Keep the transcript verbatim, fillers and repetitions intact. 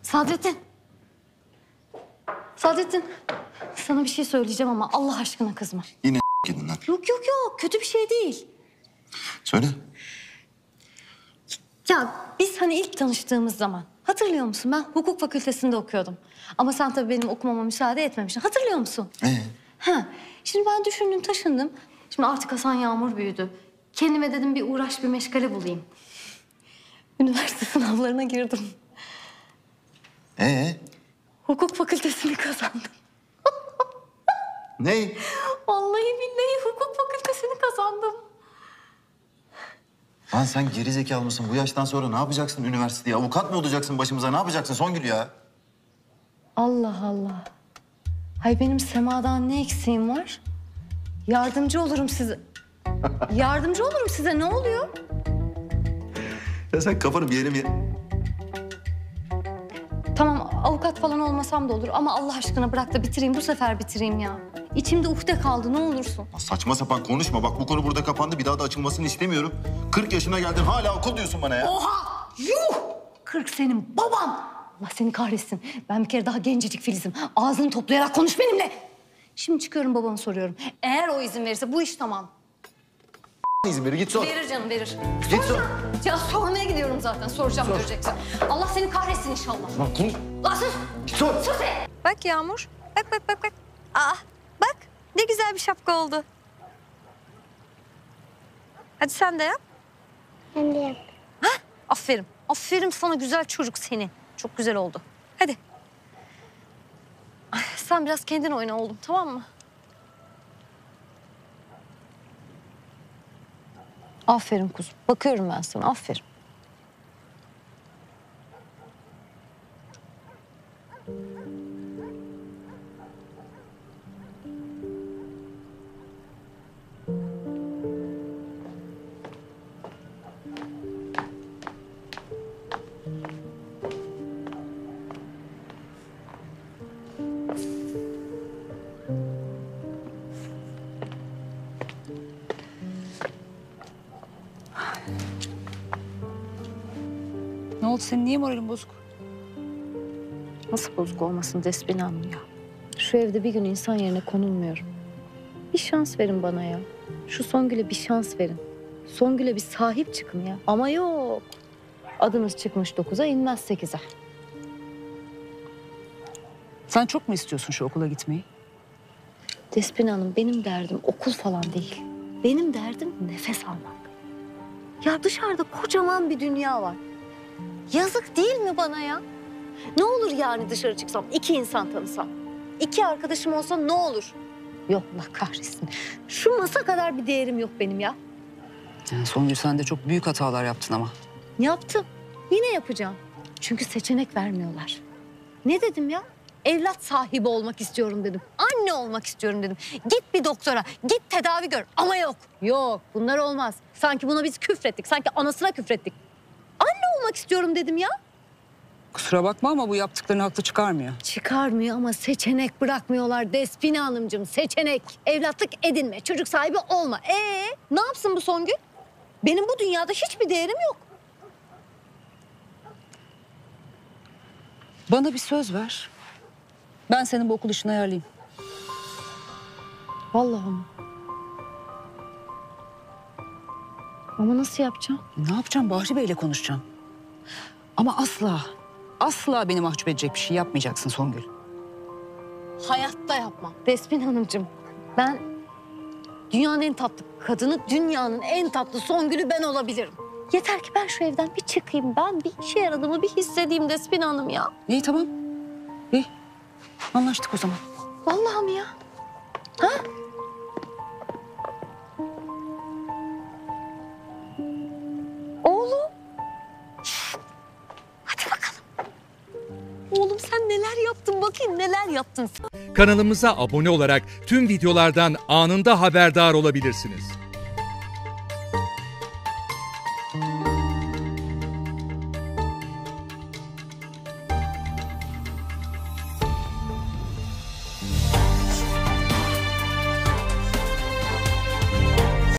Sadrettin. Sadrettin. Sana bir şey söyleyeceğim ama Allah aşkına kızma. Yine gidin lan. Yok yok yok. Kötü bir şey değil. Söyle. Ya biz hani ilk tanıştığımız zaman hatırlıyor musun? Ben hukuk fakültesinde okuyordum. Ama sen tabii benim okumama müsaade etmemiştin. Hatırlıyor musun? Ee? Ha. Şimdi ben düşündüm taşındım. Şimdi artık Hasan Yağmur büyüdü. Kendime dedim bir uğraş bir meşgale bulayım. Üniversite sınavlarına girdim. Ee? Hukuk fakültesini kazandım. Ne? Vallahi billahi hukuk fakültesini kazandım. Lan sen gerizekalı mısın? Bu yaştan sonra ne yapacaksın üniversitede? Avukat mı olacaksın başımıza? Ne yapacaksın Songül ya? Allah Allah. Hay benim Sema'dan ne eksiğim var? Yardımcı olurum size. Yardımcı olurum size. Ne oluyor? Ya sen kafanı bir yere mi... Tamam avukat falan olmasam da olur ama Allah aşkına bırak da bitireyim. Bu sefer bitireyim ya. İçimde uhde kaldı ne olursun. Ya saçma sapan konuşma. Bak bu konu burada kapandı. Bir daha da açılmasını istemiyorum. kırk yaşına geldin hala okul diyorsun bana ya. Oha! Yuh! Kırk senin baban. Allah seni kahretsin. Ben bir kere daha gencecik Filiz'im. Ağzını toplayarak konuş benimle. Şimdi çıkıyorum babama soruyorum. Eğer o izin verirse bu iş tamam. İzin verir git sor. Verir canım verir. Git sor. Ya sormaya gidiyorum zaten. Soracağım göreceksin. Allah seni kahretsin inşallah. Lan konuş. Lan sus! Git sor. Sus be! Bak Yağmur. Bak bak bak bak. Aa bak ne güzel bir şapka oldu. Hadi sen de yap. Ben de yap. Hah, aferin. Aferin sana güzel çocuk seni. Çok güzel oldu. Hadi. Ay, sen biraz kendin oyna oğlum tamam mı? Aferin kuzum. Bakıyorum ben sana. Aferin. Ne oldu senin niye moralin bozuk? Nasıl bozuk olmasın Despina Hanım ya? Şu evde bir gün insan yerine konulmuyorum. Bir şans verin bana ya. Şu Songül'e bir şans verin. Songül'e bir sahip çıkın ya. Ama yok. Adınız çıkmış dokuza inmez sekize. Sen çok mu istiyorsun şu okula gitmeyi? Despina Hanım benim derdim okul falan değil. Benim derdim nefes almak. Ya dışarıda kocaman bir dünya var. Yazık değil mi bana ya? Ne olur yani dışarı çıksam, iki insan tanısam. İki arkadaşım olsa ne olur? Yok Allah kahretsin. Şu masa kadar bir değerim yok benim ya. Yani Songül sen de çok büyük hatalar yaptın ama. Yaptım. Yine yapacağım. Çünkü seçenek vermiyorlar. Ne dedim ya? Evlat sahibi olmak istiyorum dedim. Anne olmak istiyorum dedim. Git bir doktora, git tedavi gör. Ama yok. Yok, bunlar olmaz. Sanki buna biz küfrettik. Sanki anasına küfrettik. Anne olmak istiyorum dedim ya. Kusura bakma ama bu yaptıklarını haklı çıkarmıyor. Çıkarmıyor ama seçenek bırakmıyorlar Despina Hanımcığım. Seçenek. Evlatlık edinme, çocuk sahibi olma. Ee, ne yapsın bu Songül? Benim bu dünyada hiçbir değerim yok. Bana bir söz ver. Ben senin bu okul işini ayarlayayım. Vallahi mı? Ama nasıl yapacağım? Ne yapacağım? Bahri Bey'le konuşacağım. Ama asla, asla beni mahcup edecek bir şey yapmayacaksın Songül. Hayatta yapmam. Despina Hanımcığım, ben dünyanın en tatlı kadını, dünyanın en tatlı Songül'ü ben olabilirim. Yeter ki ben şu evden bir çıkayım, ben bir işe yaradığımı bir hissedeyim Despina Hanım ya. İyi tamam. İyi. Anlaştık o zaman. Vallahi mi ya? Ha? Oğlum. Hadi bakalım. Oğlum sen neler yaptın bakayım neler yaptın sen. Kanalımıza abone olarak tüm videolardan anında haberdar olabilirsiniz.